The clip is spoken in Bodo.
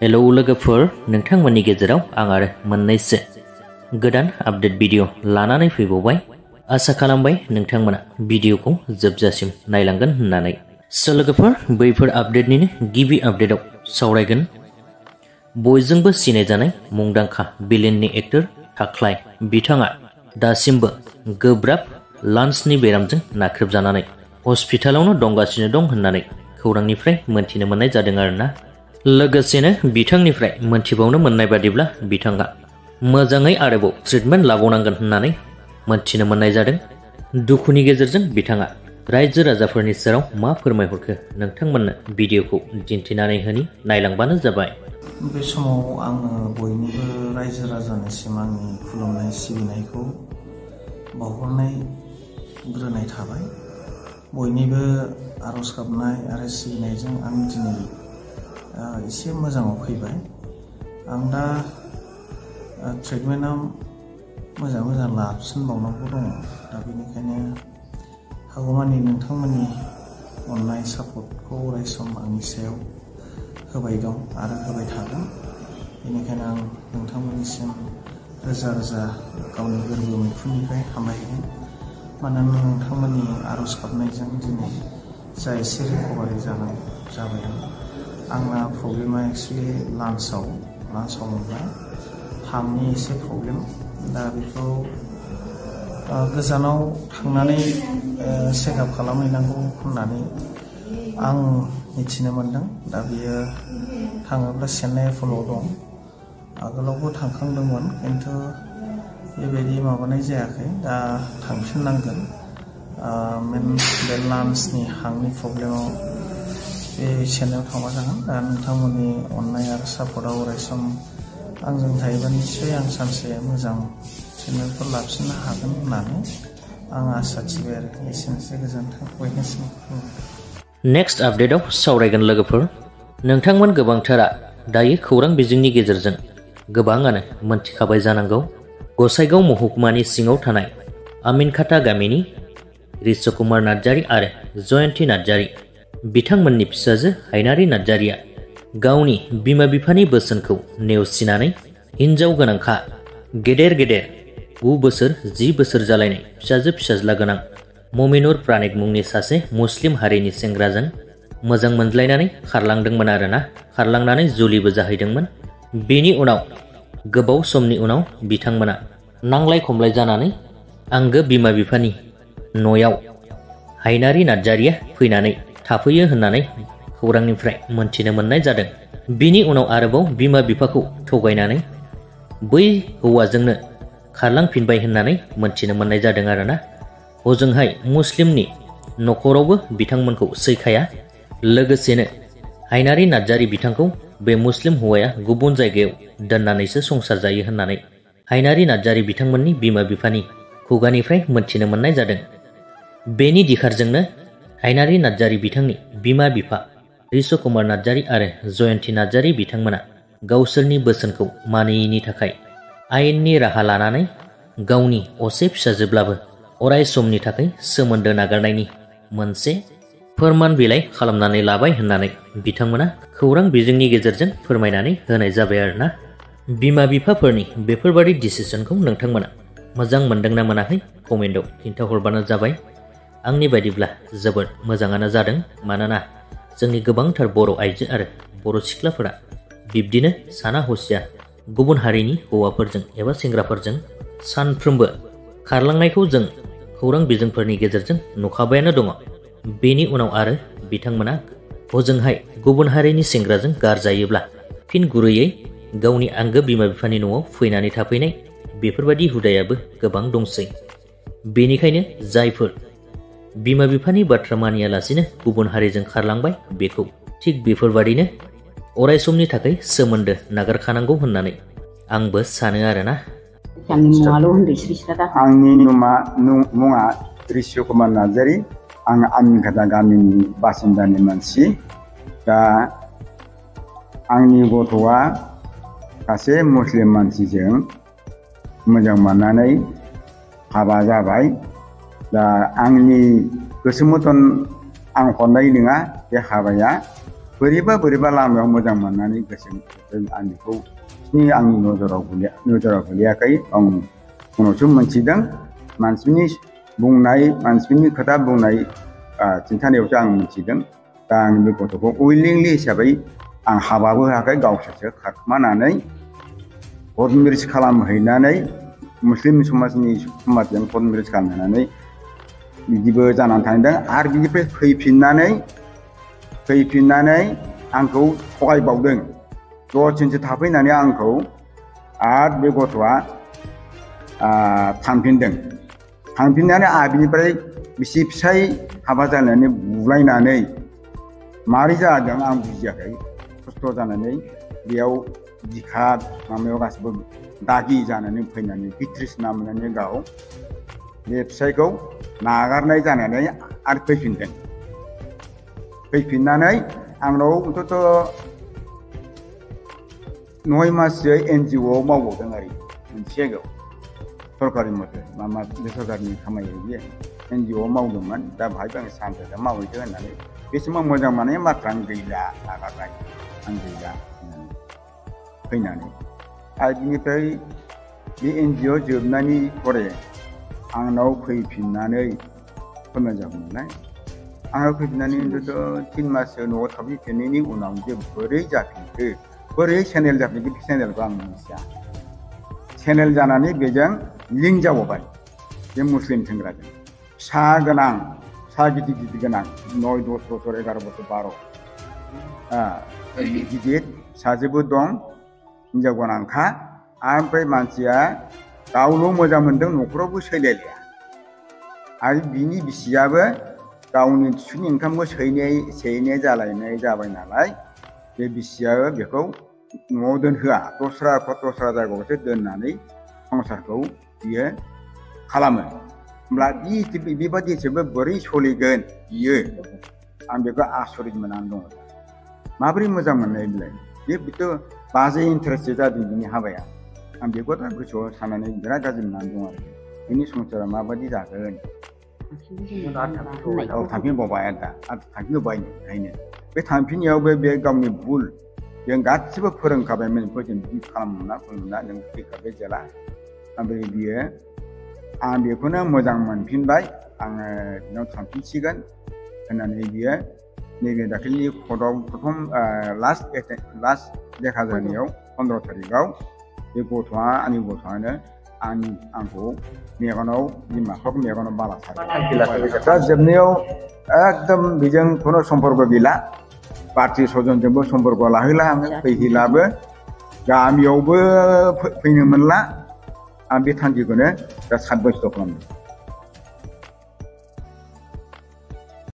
हेलौ लोगोफोर, नोंथांमोननि गेजेराव आं आरो मोननैसो गोदान आपडेट भिडिअ लानानै फैबावबाय। आसा खालामबाय नोंथांमोना भिडिअखौ जोबजासिम नायलांगोन होननानै। लोगोफोर, बैफोर आपडेटनिनो गिबि आपडेटआव सावरायगोन बयजोंबो सिनायजानाय मुंदांखा भिलेननि एक्टर थाख्लाय बिथाङा दासिमबो गोब्राब लान्सनि बेरामजों नाख्रेबजानानै हस्पिटालावनो दंगासिनो दं होननानै खौरांनिफ्राय मोनथिनो मोननाय जादों आरोना। लोगोसेनो बिथांनिफ्राय मोनथिबावनो मोननाय बादिब्ला बिथाङा मोजाङै आरोबाव ट्रिटमेन्ट लाबावनांगोन होननानै मोनथिनो मोननाय जादों। दुखुनि गेजेरजों बिथाङा रायजो राजाफोरनि सेराव मा फोरमायहरखो नोंथांमोननो भिडिअखौ दिन्थिनानै होनि, नायलांबानो जाबाय। बे समाव आङो बयनिबो रायजो राजानिसिम आंनि खुलुमनाय सिबिनायखौ बावहरनाय थाबाय। बयनिबो आरज गाबनाय आरो सिबिनायजों आं दिनै एसे मोजाङाव फैबाय। आं दा ट्रिटमेन्टआव मोजां लाफिनबावनांगौ दङ। दा बेनिखायनो हागौमानि नोंथांमोननि अननाय सापर्टखौ अरायसम आंनि सायाव होबाय दं आरो होबाय थागोन। बेनिखायनो आं नोंथांमोननिसिम रोजा रोजा गावनि गोरबो मैखुननिफ्राय हामलायगोन। मानोना नोंथांमोननि आरज गाबनायजों दिनै जा एसे रिकभारि जाबाय आंना प्रब्लेमा एक्सुवेलि लान्सआव मोनबाय, हांनि एसे प्रब्लेम। दा बेखौ गोजानाव थांनानै चेकआप खालामहैनांगौ होननानै आं मिथिनो मोनदों। दा बियो थाङोब्ला चेन्नाइ एप'ल'आव दं। आगोलावबो थांखांदोंमोन, खिन्थु बेबायदि माबानाय जायाखै। दा थांफिननांगोन। बे लान्सनि हांनि प्रब्लेमाव बे चेन्नाइआव थांबा जागोन। दा नोंथांमोननि अननाय आरो सापर्टआव अरायसम आंजों थायोबा निस्सय आं सानसे मोजां ट्रिटमेन्टफोर लाफिननो हागोन होननानै आं आसा थिबाय आरो। एसेनोसै, गोजोन्थों बयनिसिम। नेक्स्ट आपडेटआव सावरायगोन लोगोफोर। नोंथांमोन गोबांथारा दायो खौरां बिजोंनि गेजेरजों गोबाङानो मोनथिखाबाय जानांगौ, गसाइगाव महकुमानि सिङाव थानाय आमिनखाता गामिनि ऋषि कुमार नार्जारी आरो जयन्ती नार्जारी बिथांमोननि फिसाजो हायनारि नार्जारीया गावनि बिमा बिफानि बोसोनखौ नेवसिनानै हिन्जाव गोनांखा गेदेर 9 बोसोर 10 बोसोर जालायनाय फिसाज्ला गोनां ममिनुर प्राणिक मुंनि सासे मुस्लिम हारिनि सेंग्राजों मोजां मोनज्लायनानै खारलांदोंमोन आरोना। खारलांनानै जुलिबो जाहैदोंमोन। बेनि उनाव गोबाव समनि उनाव बिथांमोना नांलाय खमलाय जानानै आंगो बिमा बिफानि न'याव हायनारि नार्जारीया फैनानै थाफैयो होननानै खौरांनिफ्राय मोनथिनो मोननाय जादों। बिनि उनाव आरोबाव बिमा बिफाखौ थगायनानै बै हौवाजोंनो खारलांफिनबाय होननानै मोनथिनो मोननाय जादों आरोना। हजोंहाय मुस्लिमनि न'खरावबो बिथांमोनखौ सैखाया। लोगोसेनो हायनारि नार्जारी बिथांखौ बे मुस्लिम हौवाया गुबुन जायगायाव दोननानैसो संसार जायो होननानै हायनारि नार्जारी बिथांमोननि बिमा बिफानि खुगानिफ्राय मोनथिनो मोननाय जादों। बेनि दिखारजोंनो हायनारि नार्जारी बिथांनि बिमा बिफा ऋषि कुमार नार्जारी आरो जयन्ती नार्जारी बिथांमोना गावसोरनि बोसोनखौ मानियैनि थाखाय आयेननि राहा लानानै गावनि असे फिसाजोब्लाबो अराय समनि थाखाय सोमोन्दो नागारनायनि मोनसे फोरमान बिलाइ खालामनानै लाबाय होननानै बिथांमोना खौरां बिजोंनि गेजेरजों फोरमायनानै होनाय जाबाय आरोना। बिमा बिफाफोरनि बेफोरबादि डिसिसनखौ नोंथांमोना मोजां मोनदोंना मोनाखै कमेन्टआव खिन्थाहरबानो जाबाय। आंनि बायदिब्ला जोबोद मोजाङानो जादों। मानोना जोंनि गोबांथार बर' आइजो आरो बर' सिख्लाफोरा बिब्दिनो साना हसिया गुबुन हारिनि हौवाफोरजों एबा सेंग्राफोरजों सानफ्रोमबो खारलांनायखौ जों खौरां बिजोंफोरनि गेजेरजों नुखाबायानो दङ। बेनि उनाव आरो बिथांमोना हजोंहाय गुबुन हारिनि सेंग्राजों गारजायोब्ला फिन गुरैयै गावनि आंगो बिमा बिफानि न'आव फैनानै थाफैनाय, बेफोरबायदि हुदायाबो गोबां दंसै। बेनिखायनो जायफोर बिमा बिफानि बाथ्रा मानियालासिनो गुबुन हारिजों खारलांबाय, बेखौ थिग बेफोरबादिनो अराय समनि थाखाय सोमोन्दो नागारखानांगौ होननानै आंबो सानो आरोना। आंनि मुङा ऋषि कुमार नार्जारी। आं आमिनखाता गामिनि बासिन्दानि मानसि। दा आंनि गथ'आ सासे मुस्लिम मानसिजों मोजां मोननानै हाबा जाबाय। दा आंनि गोसो मथन आं हरनाय नङा बे हाबाया। बोरैबा लामायाव मोजां मोननानै आं बेखौ आंनि नोजोराव गोलैयाखै आं उनावसो मोनथिदों मानसिफोरनि खोथा बुंनाय खिन्थानायावसो आं मिथिदों दा आं बे गथ'खौ उइलिंलि हिसाबै आं हाबाबो होआखै गावसोरसो खारखुमानानै कर्ट मेरिज खालामहैनानै मुस्लिम समाजजों कर्ट मेरिज खालामहैनानै बिदिबो जानानै थांदों आरो बिनिफ्राय फैफिननानै आंखौ थगायबावदों 6 दिनसो थाफैनानै आंखौ आरो बे गथ'आ थांफिननानै आरो बिनिफ्राय बिसि फिसाय हाबा जानानै बुलायनानै मारै जादों आं बुजियाखै खस्थ' जानानै बेयाव बिखा माबायाव गासिबो दागि जानानै फैनानै बिट्रिसना मोननानै गाव बे फिसायखौ नागारनाय जानानै आरो फैफिननानै आंनाव अन्तत 9 माससो NGO आव मावबावदों आरो मोनसे जायगायाव सरकारि मथे सरकारनि खामानि बियो NGO आव मावदोंमोन दा बाहायबो आं सानसेसो मावहैदो होननानै बे समाव मोजां मोननाय माथ्र आं गैला नागारबाय आं गैला होननानै फैनानै आरो बिनिफ्राय बे NGO जोबनायनि परे आंनाव फैफिननानै फोरमान जागौमोनलाय आंनाव फैफिननानै अन्तत 3 माससो न'आव थाफैफिननायनि उनाव जे बोरै जाफिनखो बोरै चेनेल जाफिनखो बे चेनेलखौ आं मिथिया चेनेल जानानै बेजों लिंक जाबावबाय बे मुस्लिम सेंग्राजों फिसा गिदिर गोनां 9, 10 बोसोर 11 बोसोर 12 गिदिर फिसाजोबो दं हिनजाव गोनांखा ओमफ्राय मानसिया गावल' मोजां मोनदों न'खरावबो सैलायलाया आरो बिनि बिसियाबो गावनि फिसौनि ओंखामखौ सैनाय जाबाय नालाय बे बिसियाबो बेखौ न'आव दोनहोआ दस्रा जायगायावसो दोननानै संसारखौ बियो खालामो होमब्ला बेबादिसोबो बोरै सोलिगोन बियो आं बेखौ आसरित मोननानै दङ माबोरै मोजां मोननाय बिलाय बेथ' बाजै इन्टारेस्ट जादों बिनि हाबाया आं बेखौ दा गोसोआव साननानै बिराद गाज्रि मोननानै दं आरो बिनि संसारा माबायदि जागोन थांफिनबावबाय थांफिनबाय ओंखायनो बे थांफिननायावबो बे गावनि भुल जों गासिबो फोरोंखाबायमोन बेखौ जों बिदि खालामना नों फैखाबाय जेला ओमफ्राय बियो आं बेखौनो मोजां मोनफिनबाय आङो बिनाव थांफिनसिगोन होननानै बियो नैबे दाखालि कर्टआव प्रथम लास्ट देखा जानायाव 15 तारिखआव बे आंनि गथ'आनो आंखौ मेगनाव बिमाखौ मेगनाव बाला सारबाय दा जोबनायाव एकदम बेजों खुनु सम्पर्क गैला पार्टि सजनजोंबो सम्पर्क लाहैला आङो फैहैलाबो गामियावबो फैनो मोनला आं बे थांखिखौनो दा 7 बोसोर खालामदों